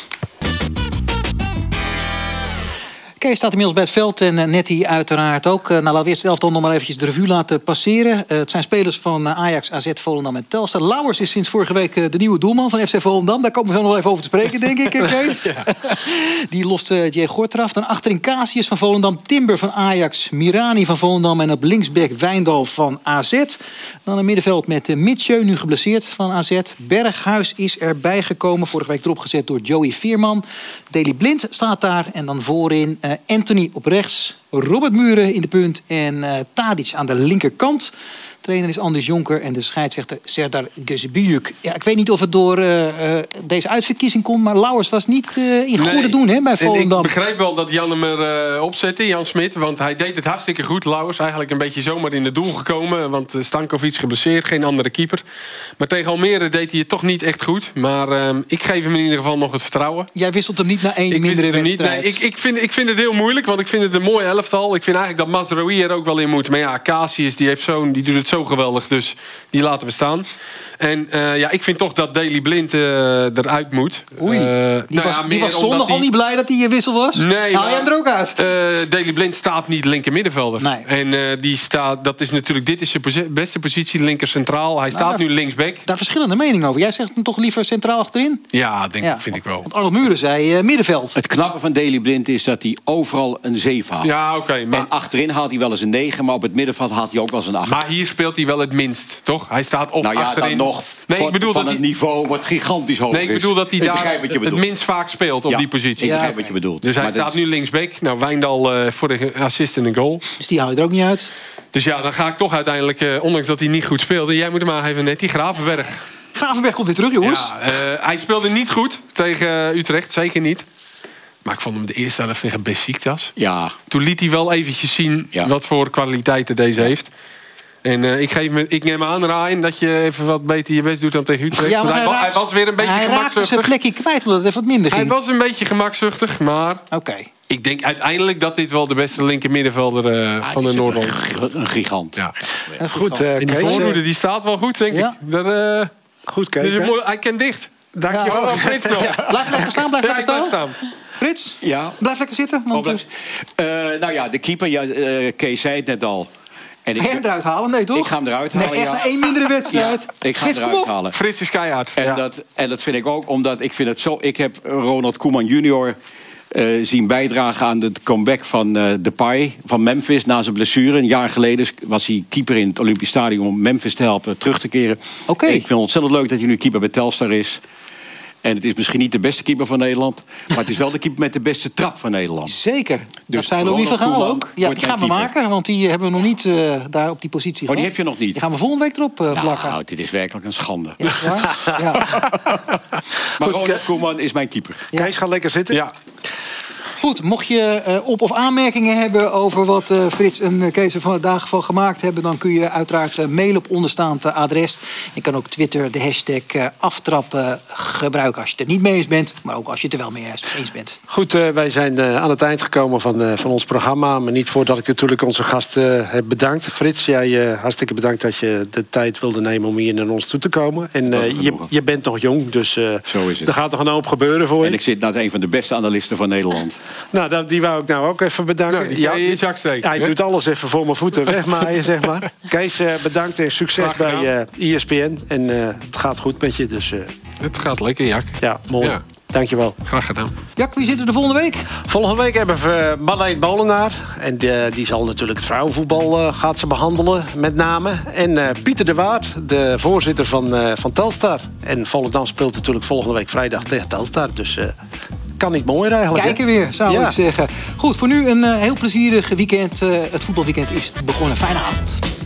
Kees staat inmiddels bij het veld en uh, Nettie uiteraard ook. Uh, nou, laten we eerst het elftal nog maar eventjes de revue laten passeren. Uh, het zijn spelers van uh, Ajax, A Z, Volendam en Telstar. Lauwers is sinds vorige week uh, de nieuwe doelman van F C Volendam. Daar komen we zo nog even over te spreken, denk ik, Kees. Ja. Die lost uh, J. Gort eraf. Dan achterin Casius van Volendam, Timber van Ajax, Mirani van Volendam en op linksback Wijndal van A Z. Dan een middenveld met uh, Mitchell, nu geblesseerd van A Z. Berghuis is erbij gekomen, vorige week erop gezet door Joey Veerman. Daley Blind staat daar en dan voorin... Uh, Anthony op rechts, Robert Muren in de punt en uh, Tadic aan de linkerkant. Trainer is Anders Jonker en de scheidsrechter Serdar Gözebüyük. Ja, ik weet niet of het door uh, uh, deze uitverkiezing komt, maar Lauwers was niet uh, in goede nee. doen hè, bij Volendam. Ik begreep wel dat Jan hem er uh, opzette, Jan Smit, want hij deed het hartstikke goed. Lauwers eigenlijk een beetje zomaar in het doel gekomen, want Stankovic geblesseerd, geen andere keeper. Maar tegen Almere deed hij het toch niet echt goed. Maar uh, ik geef hem in ieder geval nog het vertrouwen. Jij wisselt hem niet naar één ik mindere wedstrijd? Nee, ik, ik, vind, ik vind het heel moeilijk, want ik vind het een mooi elftal. Ik vind eigenlijk dat Mazraoui er ook wel in moet. Maar ja, Casius die heeft zo'n, die doet het zo geweldig, dus die laten we staan. En uh, ja, ik vind toch dat Daley Blind uh, eruit moet. Oei, uh, die nou was, ja, die was zondag al niet blij dat hij wissel was? Nee. Haal je hem er ook uit? Uh, Daley Blind staat niet linker middenvelder. Nee. En uh, die staat, dat is natuurlijk, dit is zijn posi- beste positie, linker centraal. Hij staat nou, nu linksback. Daar verschillende meningen over. Jij zegt hem toch liever centraal achterin? Ja, denk ja. vind ik wel. Want Arnold Muren zei uh, middenveld. Het knappe van Daley Blind is dat hij overal een zeven haalt. Ja, oké. Okay, maar... En achterin haalt hij wel eens een negen, maar op het middenveld haalt hij ook wel eens een acht. Maar hier speelt hij wel het minst, toch? Hij staat of nou ja, achterin. Dan nog nee, van, ik bedoel van dat het hij... niveau wat gigantisch hoog is. Nee, ik bedoel dat hij ik daar het minst vaak speelt op ja, die positie. Ik begrijp ja. wat je bedoelt. Dus hij maar staat is... nu linksback. Nou, Wijndal uh, voor de assist en een goal. Dus die haal je er ook niet uit? Dus ja, dan ga ik toch uiteindelijk, uh, ondanks dat hij niet goed speelde... Jij moet hem aangeven net, die Gravenberg. Gravenberg komt weer terug, jongens. Ja, uh, hij speelde niet goed tegen Utrecht, zeker niet. Maar ik vond hem de eerste helft tegen Besiktas. Ja. Toen liet hij wel eventjes zien ja. wat voor kwaliteiten deze heeft. En uh, ik, geef me, ik neem aan, Ryan, dat je even wat beter je best doet dan tegen Utrecht. Ja, maar hij, hij, raakt, hij was weer een beetje hij gemakzuchtig. Hij raakte zijn plekje kwijt omdat het even wat minder ging. Hij was een beetje gemakzuchtig, maar... Oké. Okay. Ik denk uiteindelijk dat dit wel de beste linker middenvelder uh, ah, van de Noord-Holland is. Een gigant. Ja. Ja. Goed, uh, in de voorhoede, die staat wel goed, denk ja. ik. Daar, uh, goed, Kees. Dus mooi, hij kent dicht. Dank je wel. Ja, Frits nog. Ja. Blijf lekker staan, blijf ja, lekker staan. staan. Frits, ja. blijf lekker zitten. Want... Oh, blijf... uh, nou ja, de keeper, ja, uh, Kees zei het net al. En ik, ga je hem eruit halen? Nee, toch? Ik ga hem eruit halen, nee, echt ja. één mindere wedstrijd. Ja, ik ga Frits, hem eruit halen. Frits is keihard. En, ja. dat, en dat vind ik ook, omdat ik vind het zo... Ik heb Ronald Koeman junior uh, zien bijdragen aan de comeback van uh, Depay van Memphis na zijn blessure. Een jaar geleden was hij keeper in het Olympisch Stadion om Memphis te helpen terug te keren. Okay. Ik vind het ontzettend leuk dat hij nu keeper bij Telstar is. En het is misschien niet de beste keeper van Nederland. Maar het is wel de keeper met de beste trap van Nederland. Zeker. Dus dat zijn Louis van Gaal ook. Ja, die gaan we maken. Want die hebben we nog niet uh, daar op die positie gehad. Oh, die heb je nog niet? Die gaan we volgende week erop uh, plakken. Nou, dit is werkelijk een schande. Ja, ja. Maar Ronald Koeman is mijn keeper. Ja. Kees, ga lekker zitten. Ja. Goed, mocht je uh, op- of aanmerkingen hebben over wat uh, Frits en uh, Kees er vandaag van gemaakt hebben, dan kun je uiteraard uh, mailen op onderstaand uh, adres. Je kan ook Twitter de hashtag uh, aftrappen gebruiken als je het er niet mee eens bent, maar ook als je het er wel mee eens bent. Goed, uh, wij zijn uh, aan het eind gekomen van, uh, van ons programma. Maar niet voordat ik natuurlijk onze gast uh, heb bedankt. Frits, jij uh, hartstikke bedankt dat je de tijd wilde nemen om hier naar ons toe te komen. En uh, je, je bent nog jong, dus uh, Zo is het. er gaat nog een hoop gebeuren voor je. En ik zit naast een van de beste analisten van Nederland. Nou, die wou ik nou ook even bedanken. Nou, die ja, je in je zak steken, hij hè? doet alles even voor mijn voeten wegmaaien, zeg maar. Kees, uh, bedankt en succes bij uh, E S P N. En uh, het gaat goed met je, dus... Uh, het gaat lekker, Jak. Ja, mooi. Ja. Dankjewel. Graag gedaan. Jak, wie zit er de volgende week? Volgende week hebben we Marleen Molenaar. En die, die zal natuurlijk het vrouwenvoetbal uh, gaat ze behandelen, met name. En uh, Pieter de Waard, de voorzitter van, uh, van Telstar. En Volendam speelt natuurlijk volgende week vrijdag tegen Telstar. Dus uh, kan niet mooier eigenlijk. Kijken hè? weer, zou ja. ik zeggen. Goed, voor nu een uh, heel plezierig weekend. Uh, het voetbalweekend is begonnen. Fijne avond.